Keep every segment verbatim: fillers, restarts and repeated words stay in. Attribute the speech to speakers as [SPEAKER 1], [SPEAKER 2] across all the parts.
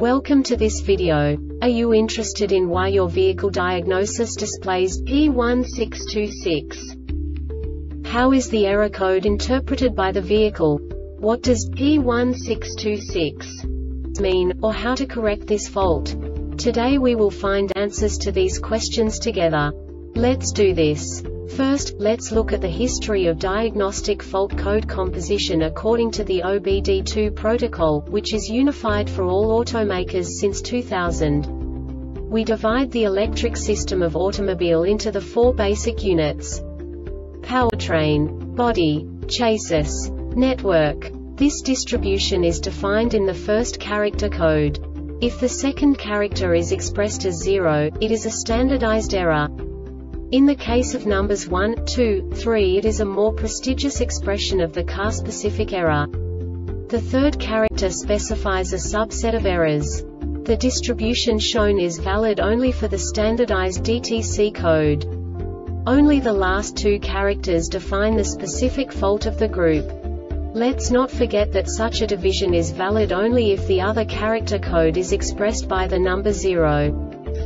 [SPEAKER 1] Welcome to this video. Are you interested in why your vehicle diagnosis displays P one six two six? How is the error code interpreted by the vehicle? What does P one six two six mean, or how to correct this fault? Today we will find answers to these questions together. Let's do this. First, let's look at the history of diagnostic fault code composition according to the O B D two protocol, which is unified for all automakers since two thousand. We divide the electric system of automobile into the four basic units: powertrain, body, chassis, network. This distribution is defined in the first character code. If the second character is expressed as zero, it is a standardized error. In the case of numbers one, two, three, it is a more prestigious expression of the car-specific error. The third character specifies a subset of errors. The distribution shown is valid only for the standardized D T C code. Only the last two characters define the specific fault of the group. Let's not forget that such a division is valid only if the other character code is expressed by the number zero.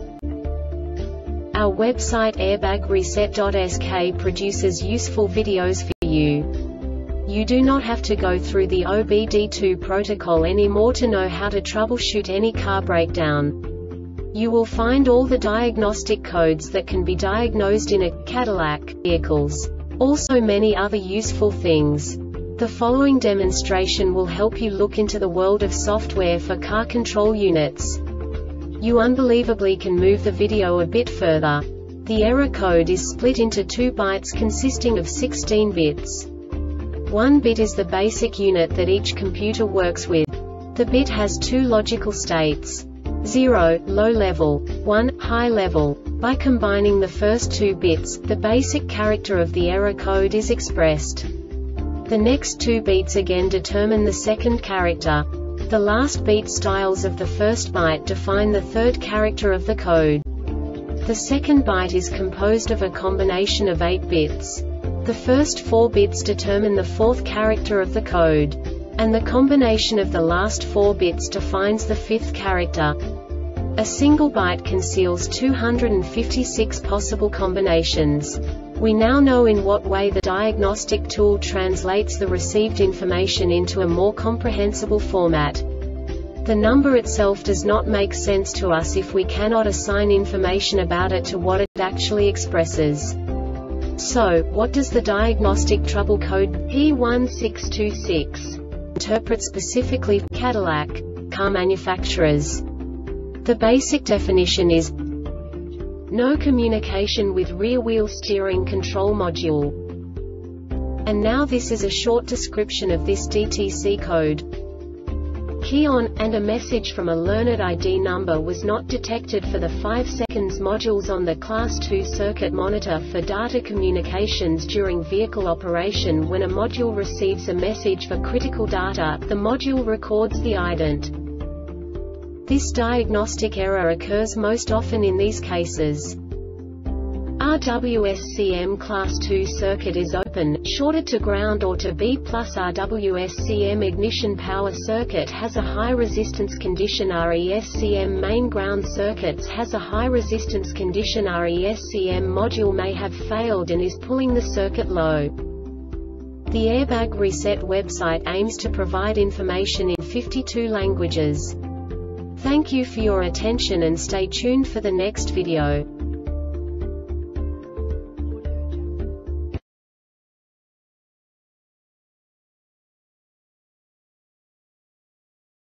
[SPEAKER 1] Our website airbag reset dot S K produces useful videos for you. You do not have to go through the O B D two protocol anymore to know how to troubleshoot any car breakdown. You will find all the diagnostic codes that can be diagnosed in a Cadillac vehicles. Also many other useful things. The following demonstration will help you look into the world of software for car control units. You unbelievably can move the video a bit further. The error code is split into two bytes consisting of sixteen bits. One bit is the basic unit that each computer works with. The bit has two logical states: zero, low level, one, high level. By combining the first two bits, the basic character of the error code is expressed. The next two bits again determine the second character. The last beat styles of the first byte define the third character of the code. The second byte is composed of a combination of eight bits. The first four bits determine the fourth character of the code. And the combination of the last four bits defines the fifth character. A single byte conceals two hundred fifty-six possible combinations. We now know in what way the diagnostic tool translates the received information into a more comprehensible format. The number itself does not make sense to us if we cannot assign information about it to what it actually expresses. So, what does the diagnostic trouble code P one six two six interpret specifically for Cadillac car manufacturers? The basic definition is no communication with rear-wheel steering control module. And now this is a short description of this D T C code. Key on, and a message from a learned I D number was not detected for the five seconds modules on the Class two circuit monitor for data communications during vehicle operation. When a module receives a message for critical data, the module records the ident. This diagnostic error occurs most often in these cases. R W S C M Class two circuit is open, shorted to ground or to B plus. R W S C M ignition power circuit has a high resistance condition. R E S C M main ground circuits has a high resistance condition. R E S C M module may have failed and is pulling the circuit low. The Airbag Reset website aims to provide information in fifty-two languages. Thank you for your attention and stay tuned for the next video.